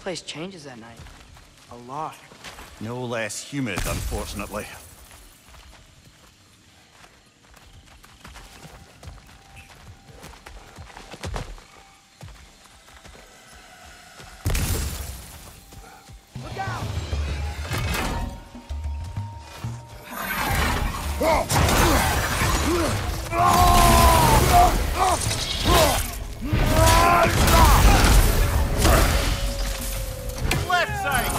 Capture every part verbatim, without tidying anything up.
place changes at night. A lot. No less humid, unfortunately. Look out! Left side!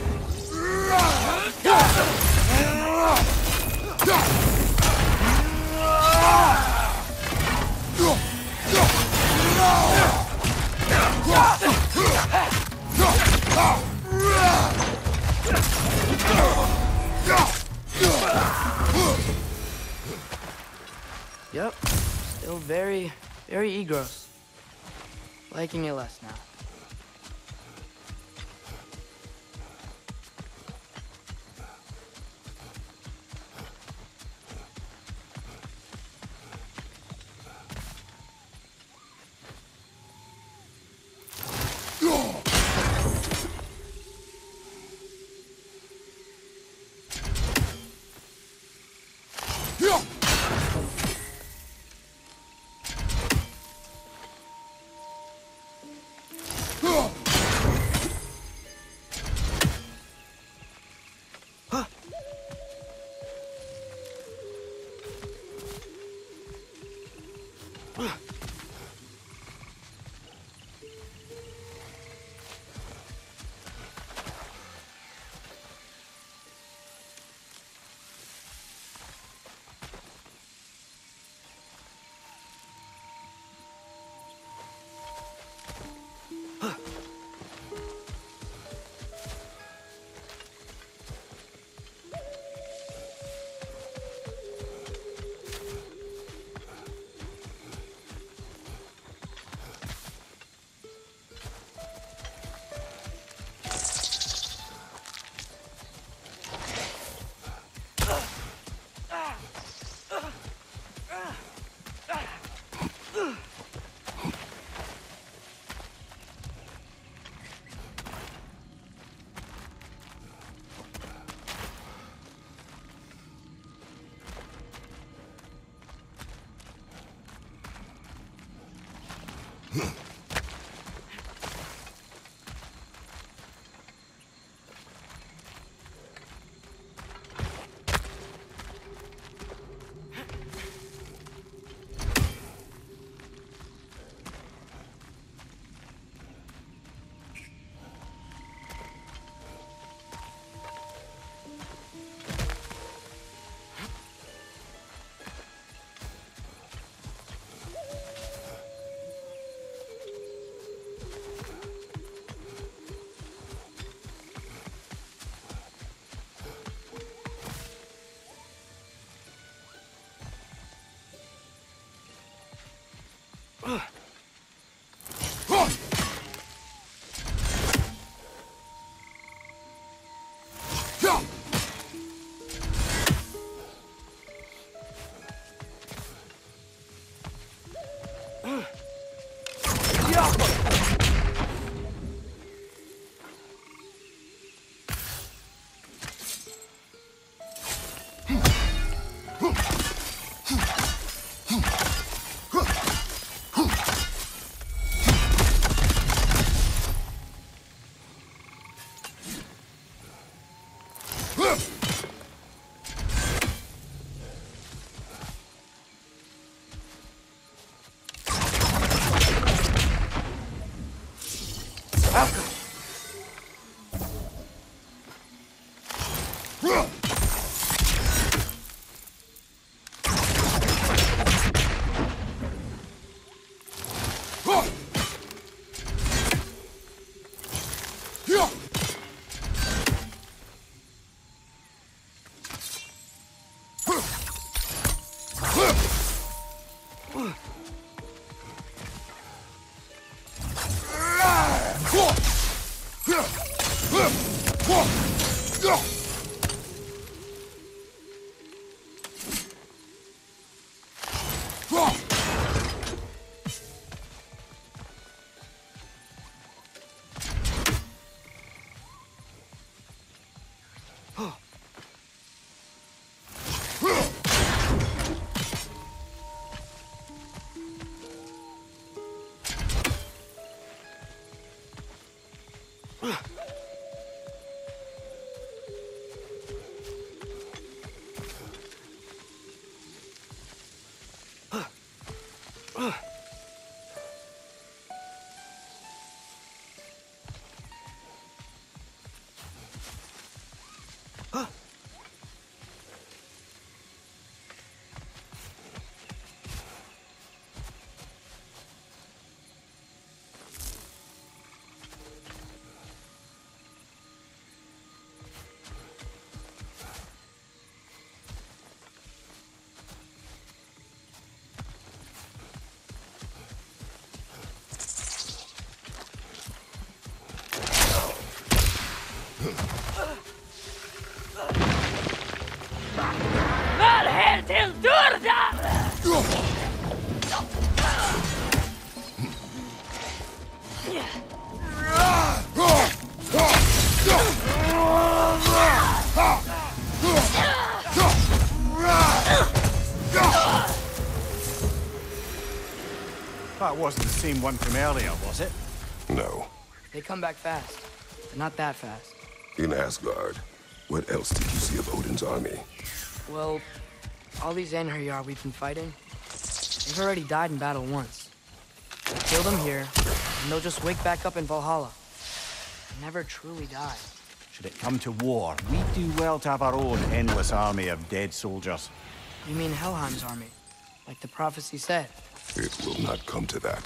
Yep. Still very, very egros. Liking it less now. That wasn't the same one from earlier, was it? No. They come back fast, but not that fast. In Asgard, what else did you see of Odin's army? Well, all these Einherjar we've been fighting, they've already died in battle once. We kill them here, and they'll just wake back up in Valhalla. They never truly die. Should it come to war, we'd do well to have our own endless army of dead soldiers. You mean Helheim's army, like the prophecy said? It will not come to that.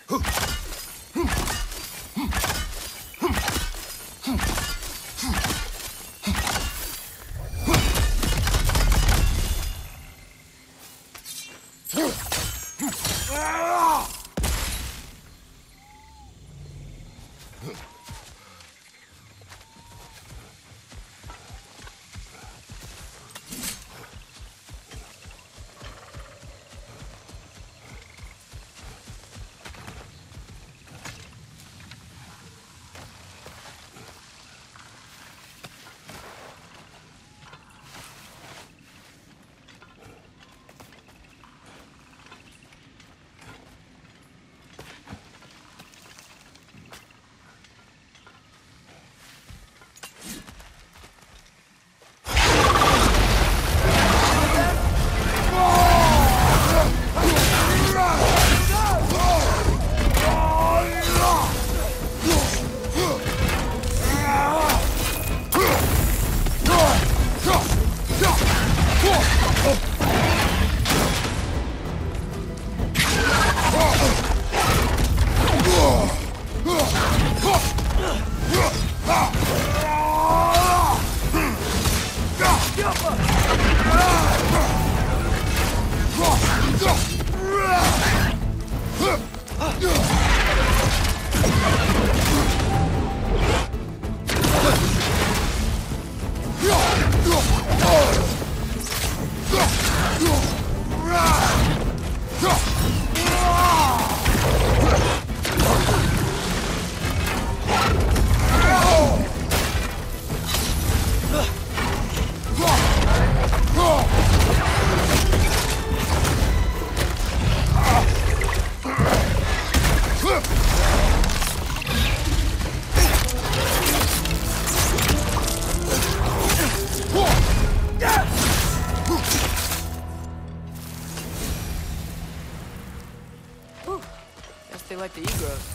They like the egros.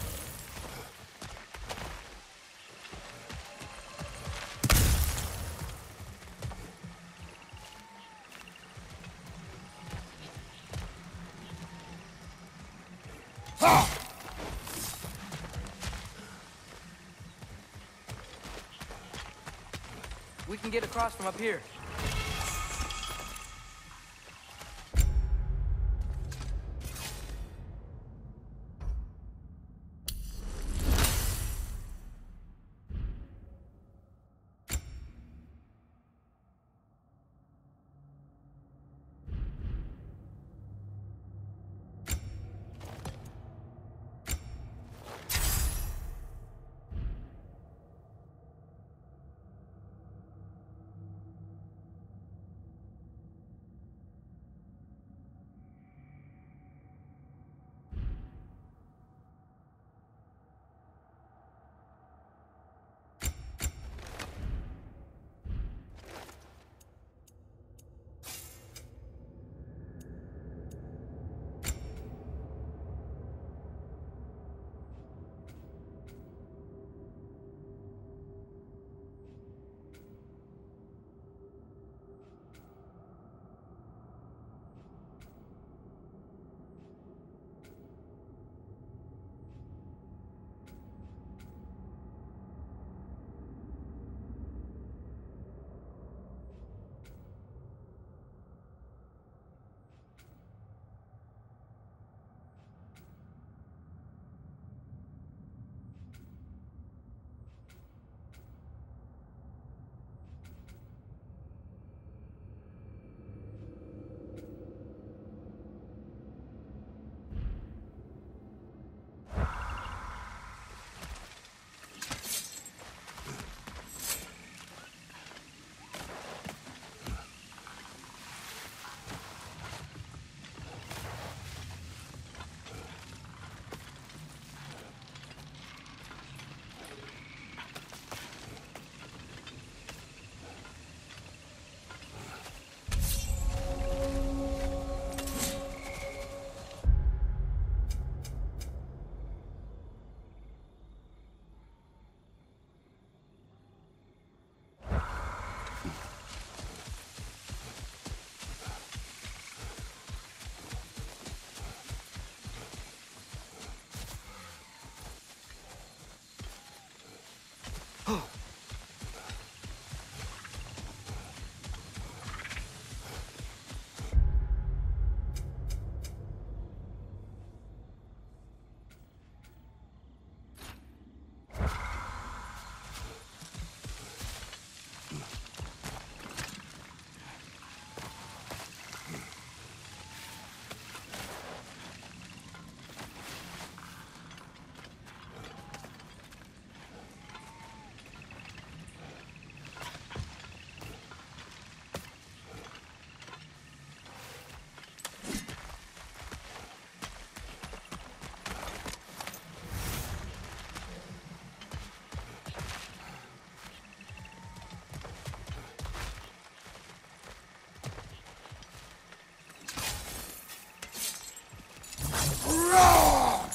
We can get across from up here.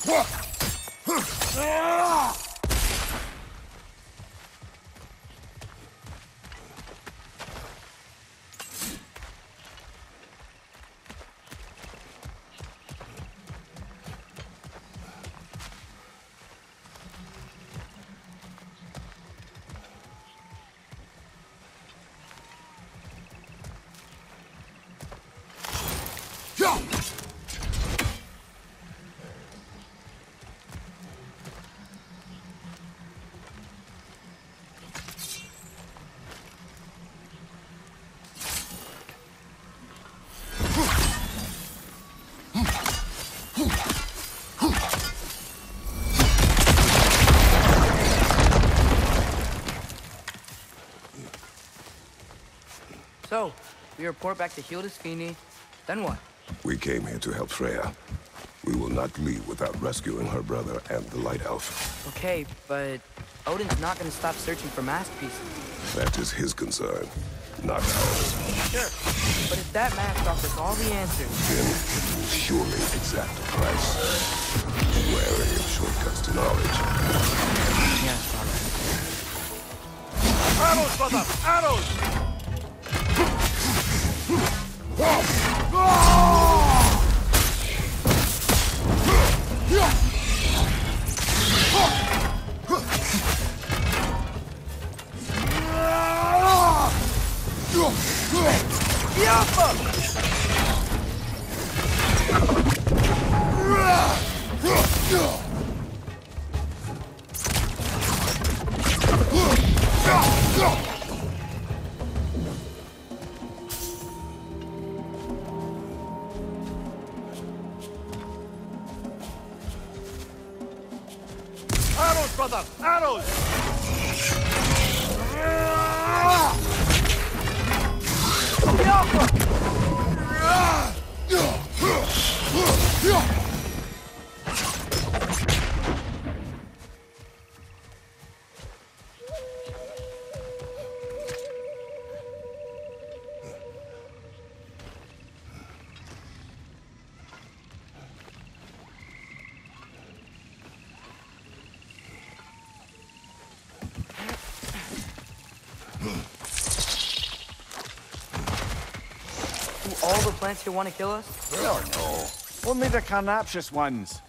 So, we report back to Hildisvini, then what? We came here to help Freya. We will not leave without rescuing her brother and the Light Elf. Okay, but Odin's not gonna stop searching for masterpieces. That is his concern, not ours. Sure, but if that mask offers all the answers... Then it will surely exact a price. Wary of shortcuts to knowledge. Yes, alright. Arrows, brother! Arrows! Arrows, brother! Arrows! Do all the plants here want to kill us? Oh, no. Only the carnivorous ones.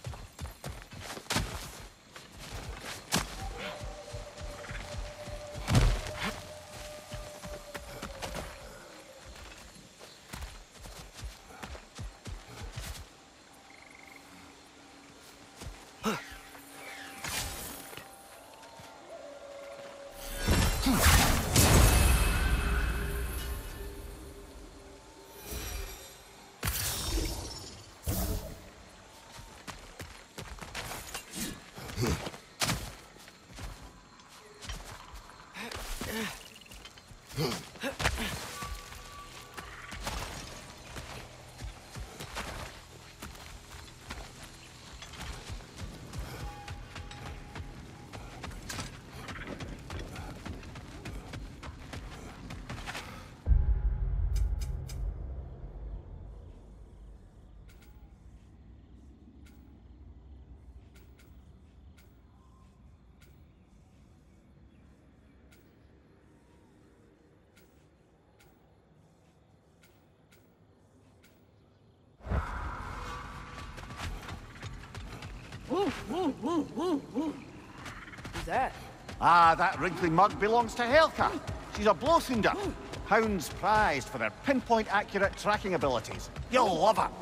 Who's that? Ah, that wrinkly mug belongs to Helka. She's a Blothunder. Hounds prized for their pinpoint-accurate tracking abilities. You'll love her.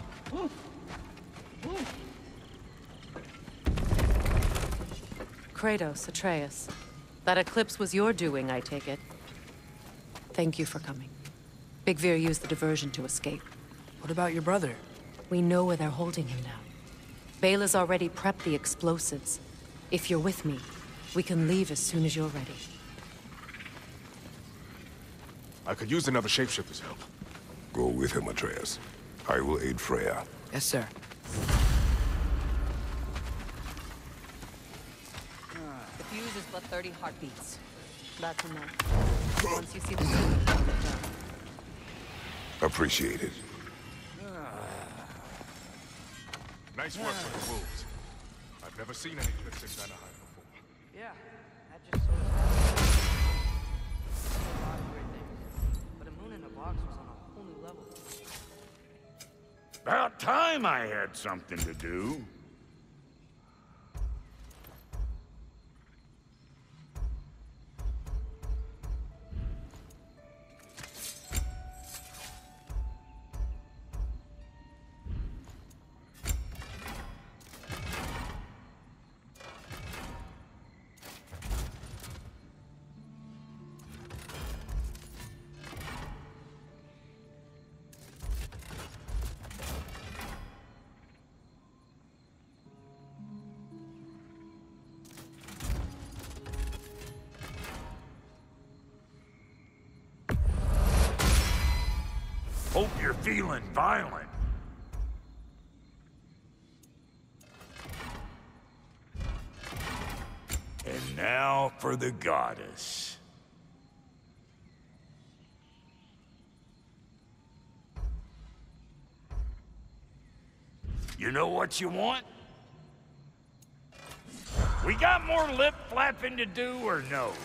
Kratos, Atreus. That eclipse was your doing, I take it. Thank you for coming. Big Veer used the diversion to escape. What about your brother? We know where they're holding him now. Bela's already prepped the explosives. If you're with me, we can leave as soon as you're ready. I could use another shapeshifter's help. Go with him, Atreus. I will aid Freya. Yes, sir. The fuse is but thirty heartbeats. That's enough. Once you see the signal, put it down. Appreciate it. Nice work with the wolves. I've never seen any cliffs in Vanaheim before. Yeah, that just sort of a lot of great things. But a moon in a box was on a whole new level. About time I had something to do. Hope you're feeling violent. And now for the goddess. You know what you want? We got more lip flapping to do or no?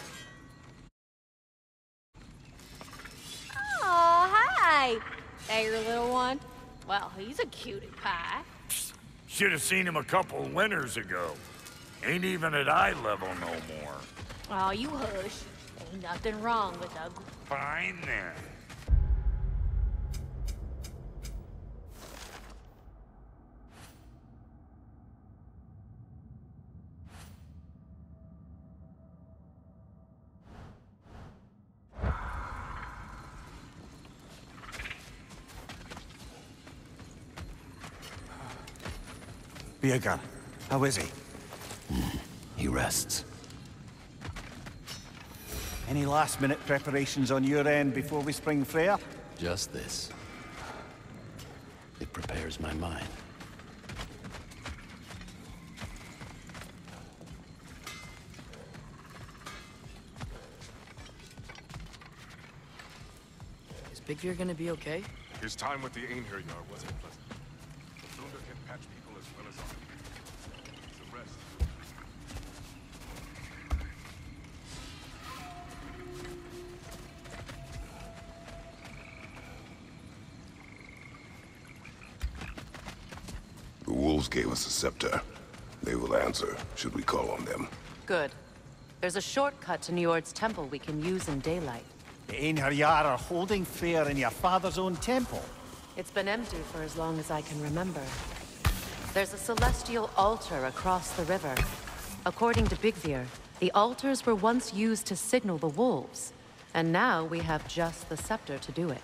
Oh, hi! Hey, your little one? Well, he's a cutie pie. Should have seen him a couple winters ago. Ain't even at eye level no more. Oh, you hush. Ain't nothing wrong with a... Fine then. Birger, how is he? He rests. Any last-minute preparations on your end before we spring Freya? Just this. It prepares my mind. Is Big Veer gonna be okay? His time with the Einherjar wasn't pleasant. Thunder can patch people as well as others. The rest. The wolves gave us a scepter. They will answer, should we call on them. Good. There's a shortcut to Njord's temple we can use in daylight. The Einherjar are holding Freyr in your father's own temple. It's been empty for as long as I can remember. There's a celestial altar across the river. According to Big Veer, the altars were once used to signal the wolves, and now we have just the scepter to do it.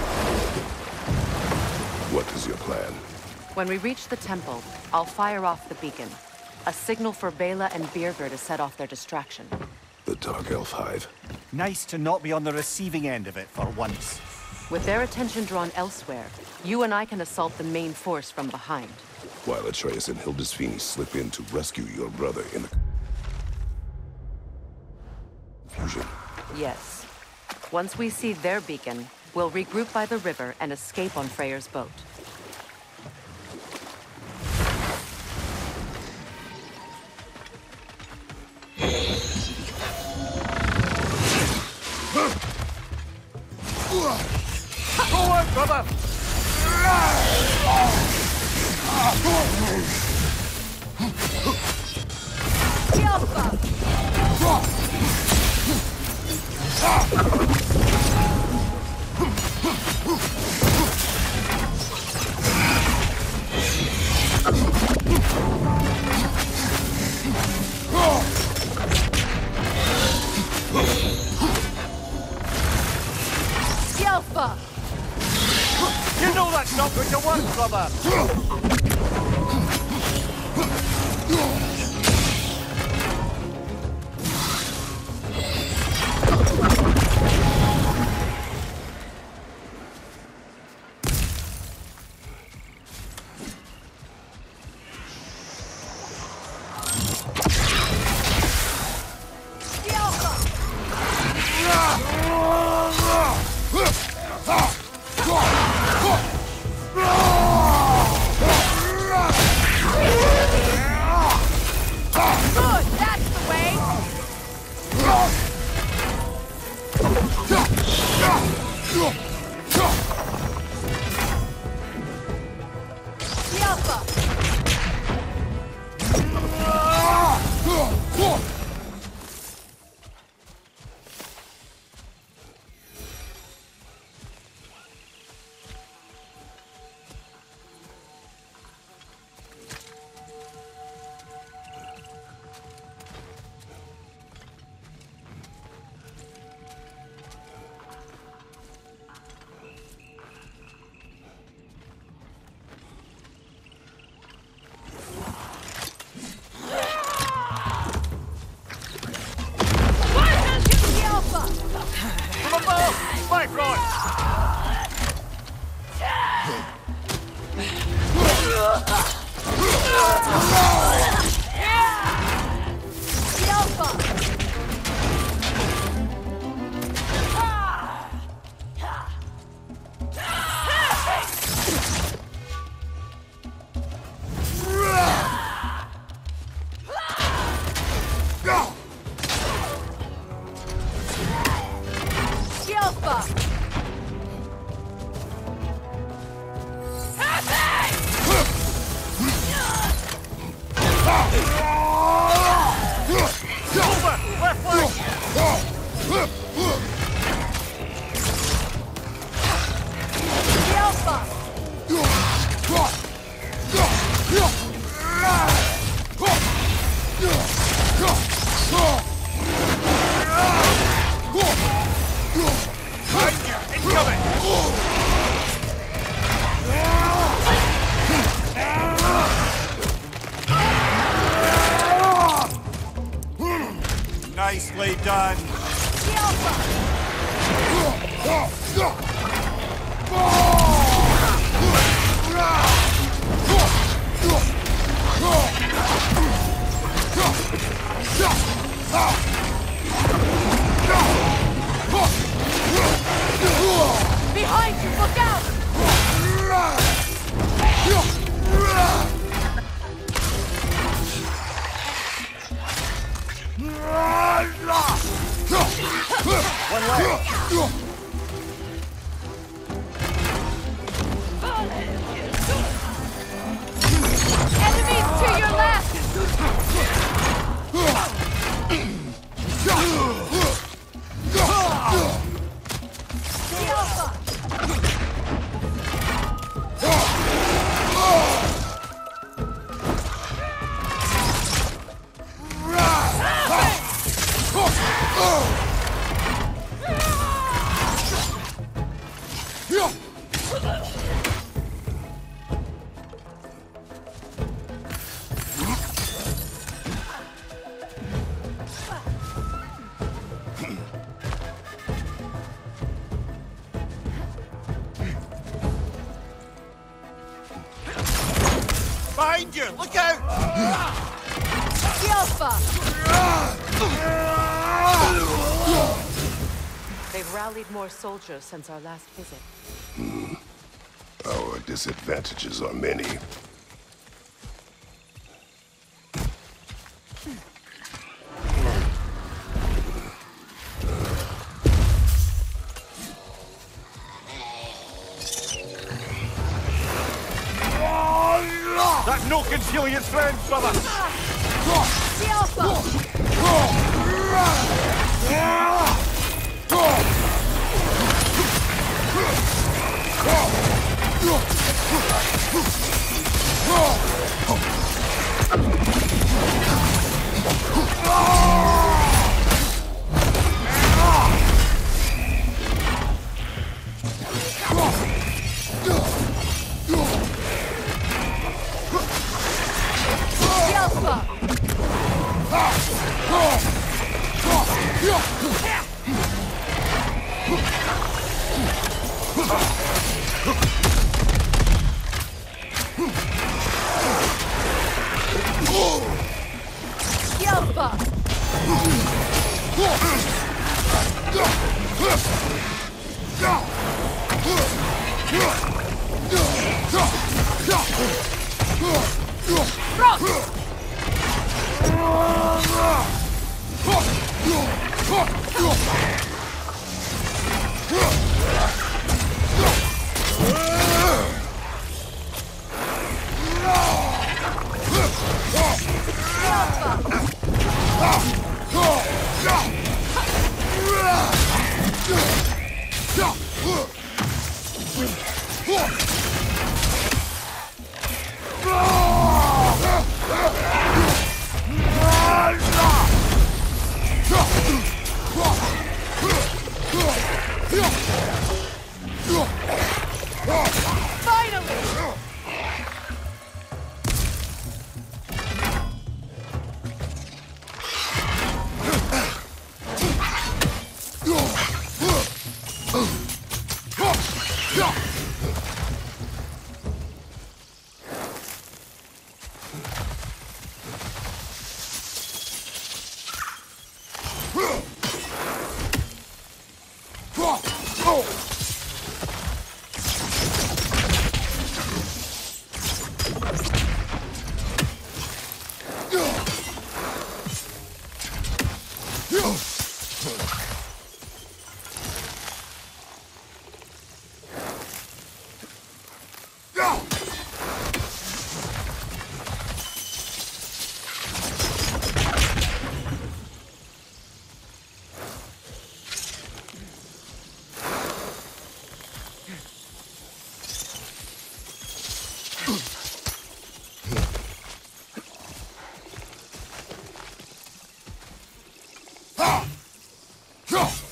What is your plan? When we reach the temple, I'll fire off the beacon. A signal for Bela and Birger to set off their distraction. The Dark Elf Hive. Nice to not be on the receiving end of it for once. With their attention drawn elsewhere, you and I can assault the main force from behind. While Atreus and Hildisvini slip in to rescue your brother in the... fusion. Yes. Once we see their beacon, we'll regroup by the river and escape on Freyr's boat. Forward, brother! Skjelfa! You know that's not going to work, brother! Alpha! Nicely done. Behind you, look out! One leg. Enemies to your left! Behind you! Look out! Alpha! They've rallied more soldiers since our last visit. Hmm. Our disadvantages are many. That no concealing its strength, brother! The Alpha!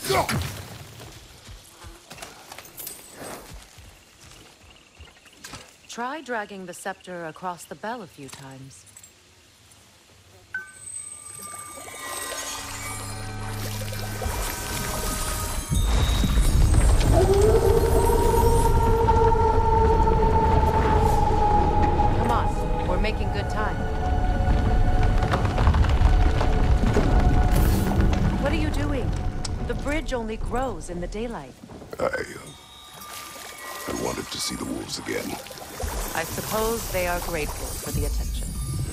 Try dragging the scepter across the bell a few times. Come on, we're making good time. What are you doing? The bridge only grows in the daylight. I... Uh, I wanted to see the wolves again. I suppose they are grateful for the attention.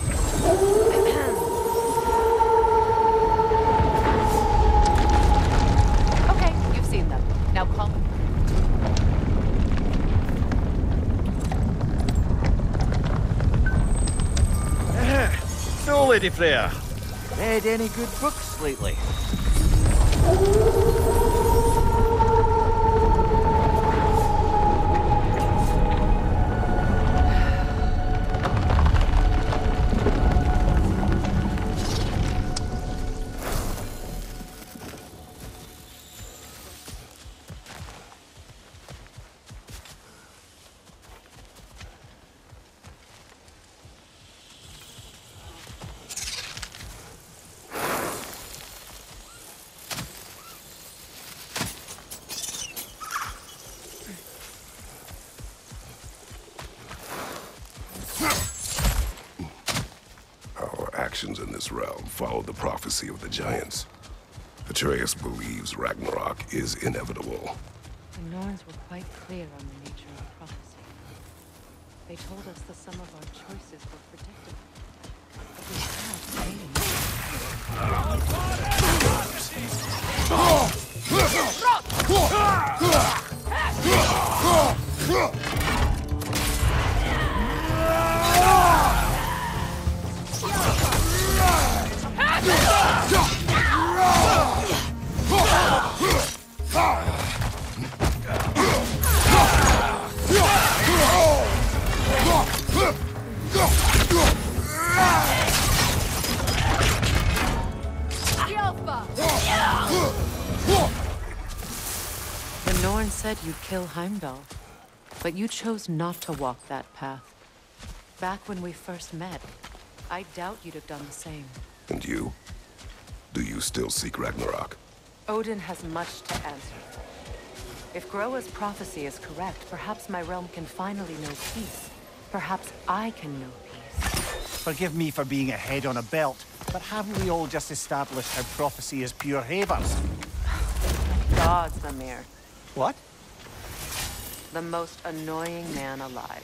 Okay, you've seen them. Now call them. So, Lady Freya, read any good books lately? Actions in this realm follow the prophecy of the giants. Atreus believes Ragnarok is inevitable. The Norns were quite clear on the nature of prophecy. They told us that some of our choices were predictable. But we The Norn said you'd kill Heimdall, but you chose not to walk that path. Back when we first met, I doubt you'd have done the same. And you? Do you still seek Ragnarok? Odin has much to answer for. If Groa's prophecy is correct, perhaps my realm can finally know peace. Perhaps I can know peace. Forgive me for being a head on a belt, but haven't we all just established how prophecy is pure havers? Gods, Mimir. What? The most annoying man alive.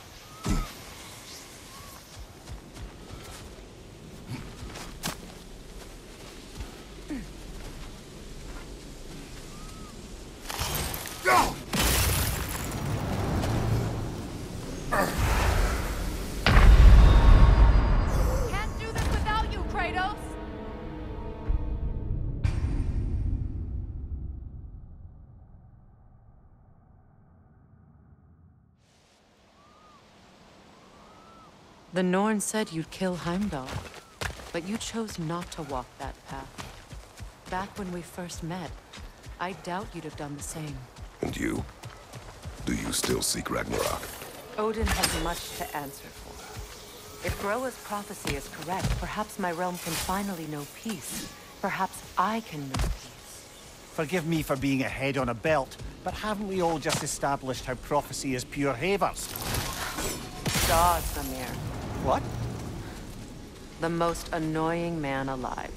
Can't do this without you, Kratos! The Norn said you'd kill Heimdall, but you chose not to walk that path. Back when we first met, I doubt you'd have done the same. And you? Do you still seek Ragnarok? Odin has much to answer for. If Groa's prophecy is correct, perhaps my realm can finally know peace. Perhaps I can know peace. Forgive me for being a head on a belt, but haven't we all just established how prophecy is pure havers? Gods, Mimir. What? The most annoying man alive.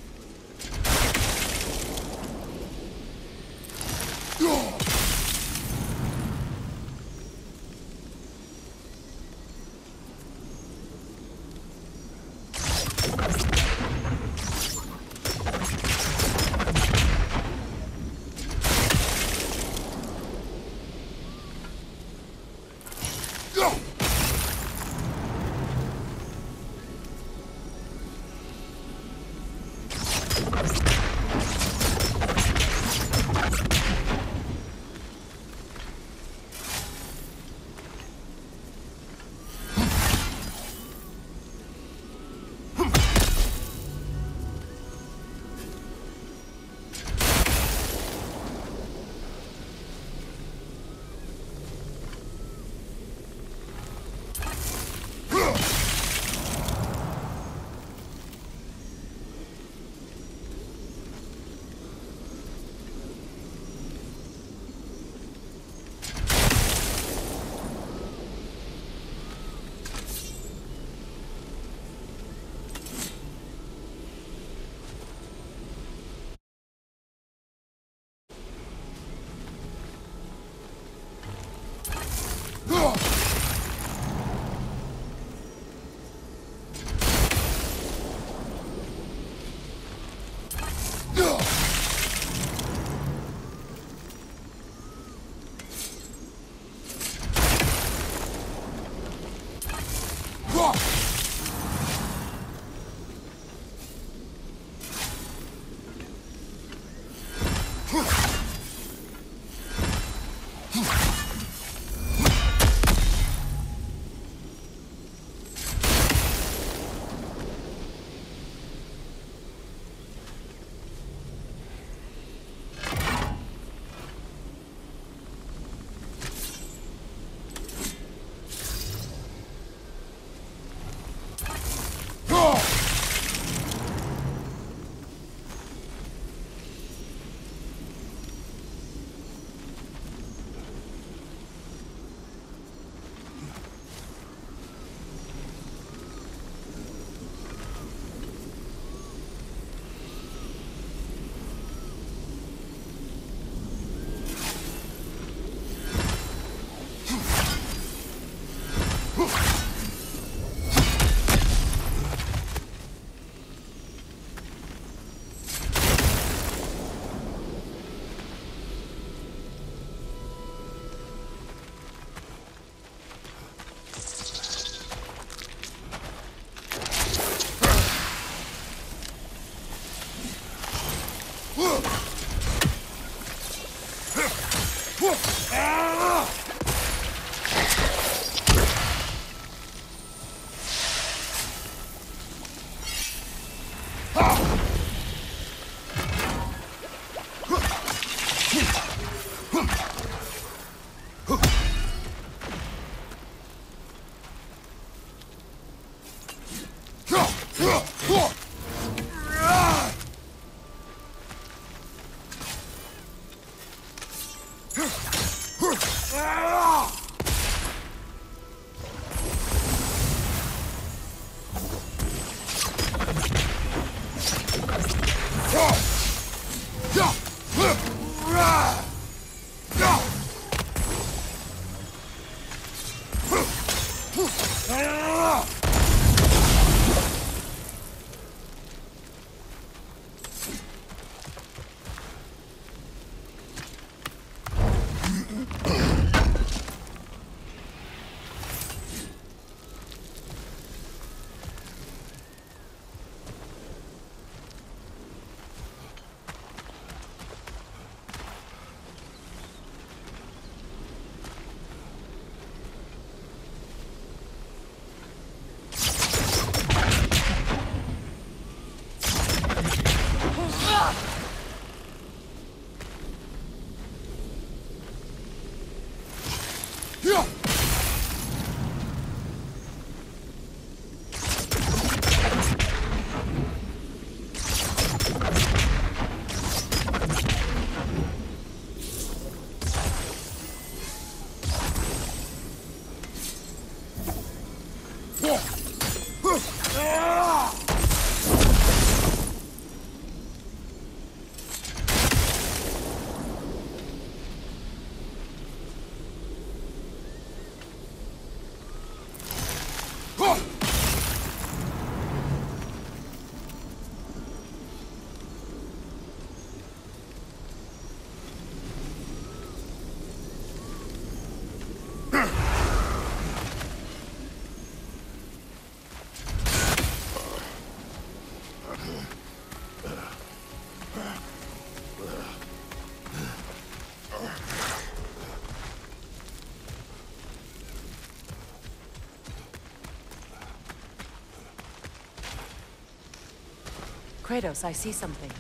Kratos, I see something.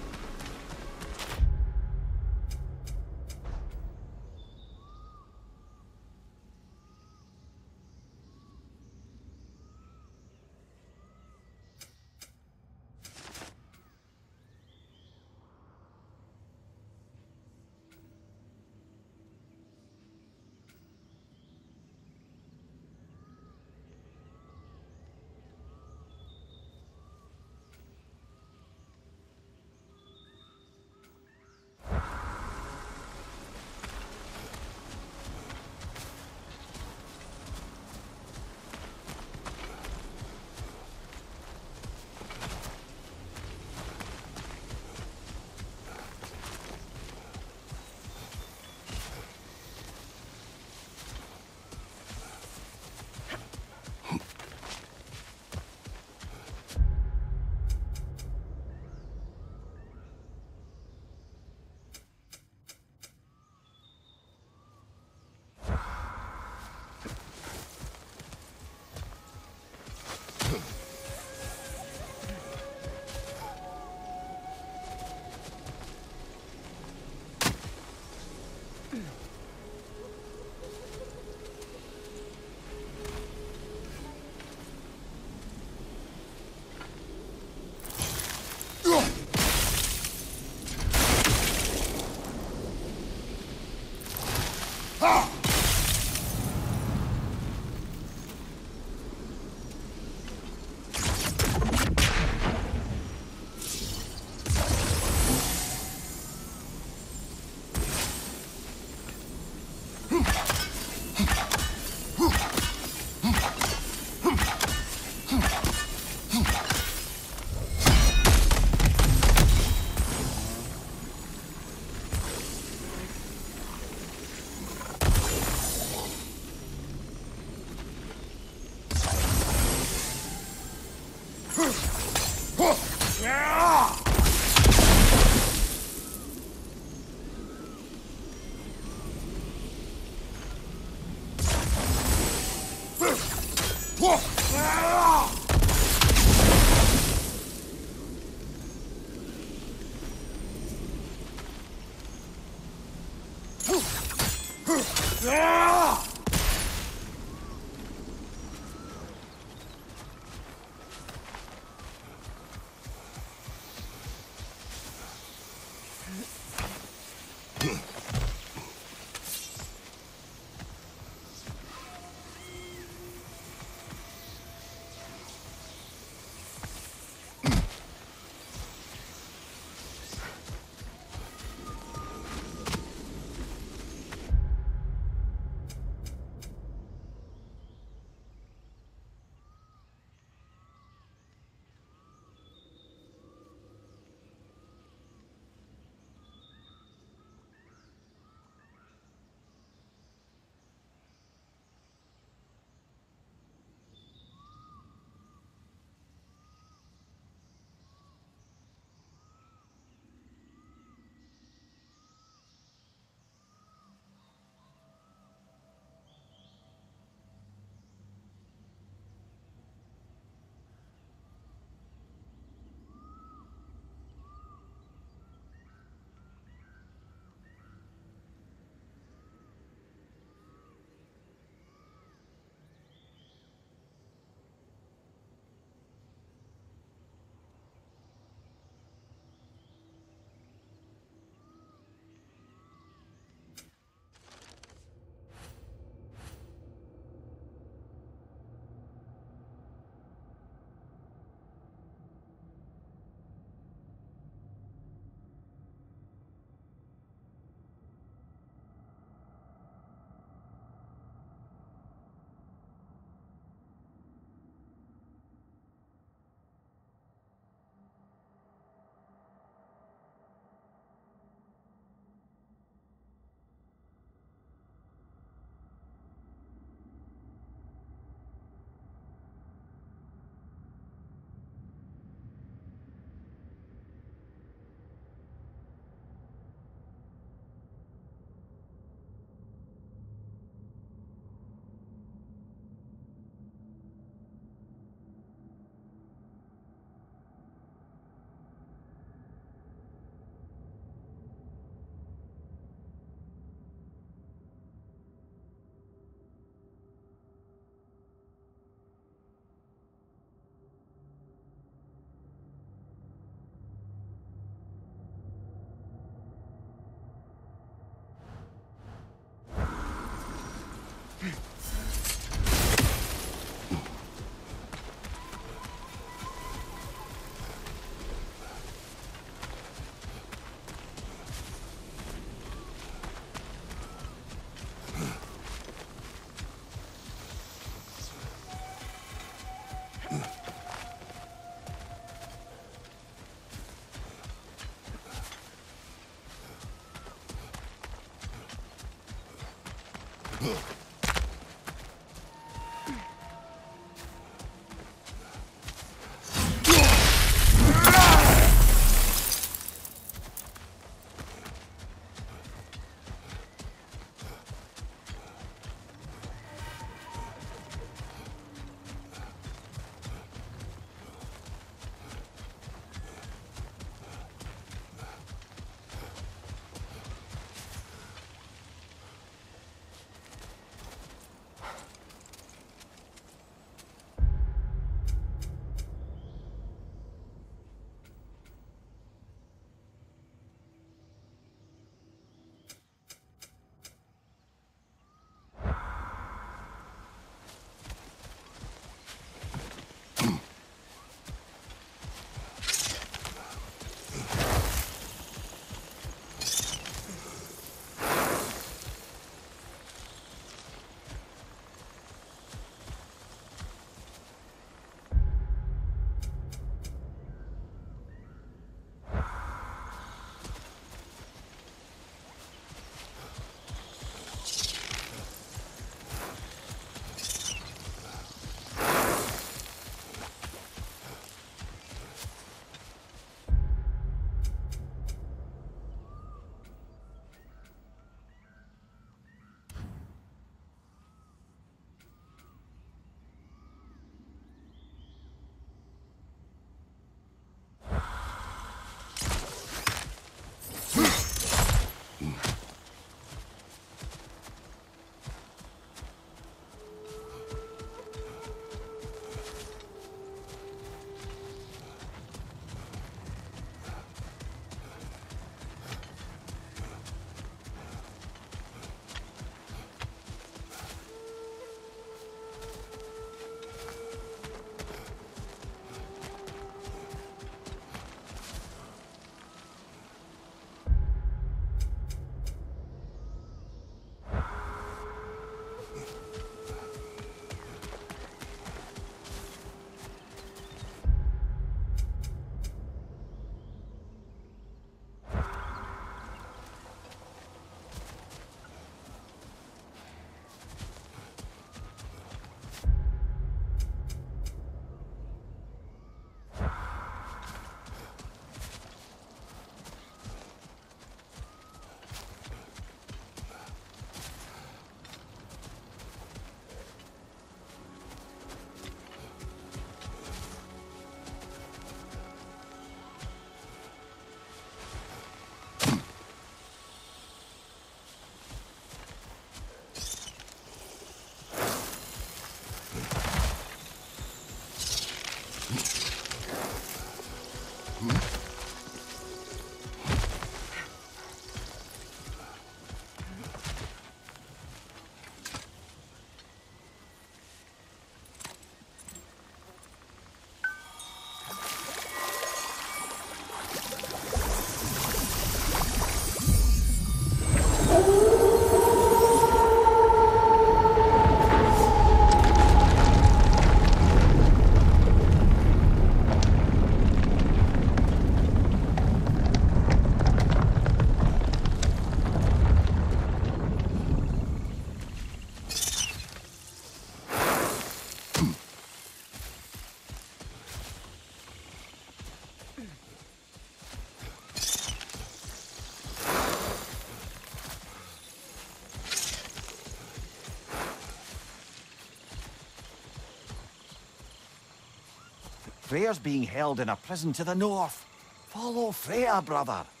Freya's being held in a prison to the north. Follow Freya, brother.